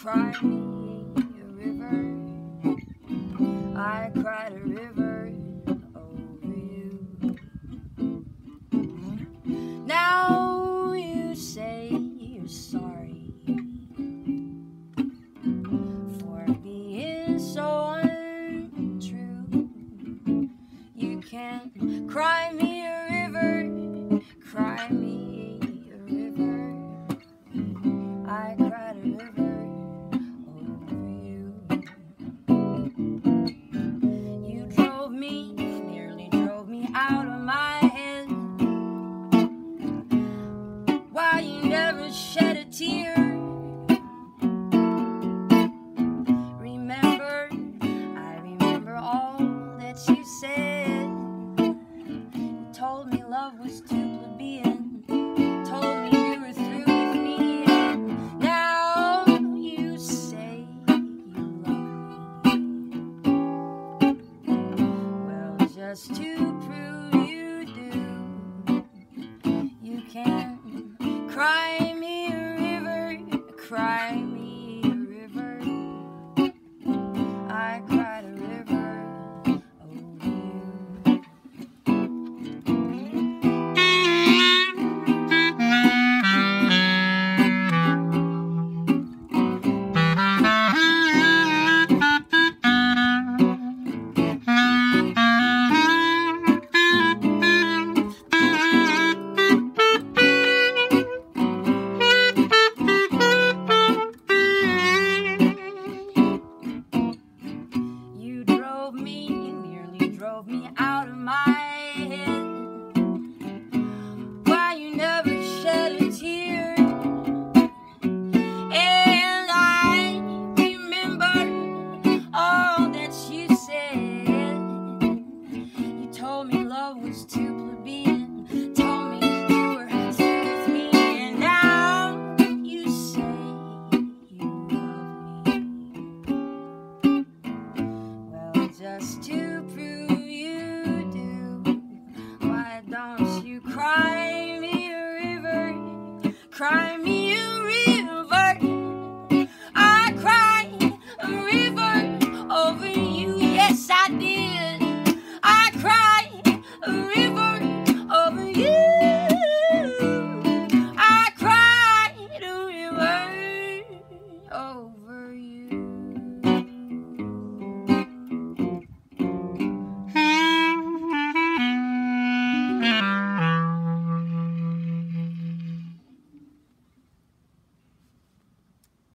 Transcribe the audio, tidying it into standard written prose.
cry me a river. I cried a river over you. Now you say you're sorry for being so untrue. You can't cry me a river, cry me a river. I cried a river over you. You drove me, nearly drove me out of my head. Why you never shed a tear? Remember, I remember all that you said. You told me love was too plebeian, told me you were through with me, and now you say you love me. Well, just to prove you do, you can cry me a river, cry me a river. I cried a river over you. Drove me out of my head. Why you never shed a tear? And I remember all that you said. You told me love was too plebeian, told me you were through with me, and now you say you love me. Well, just to prove don't you cry me a river, cry me a river. I cried a river over you, yes I did. I cried a river over you. I cried a river over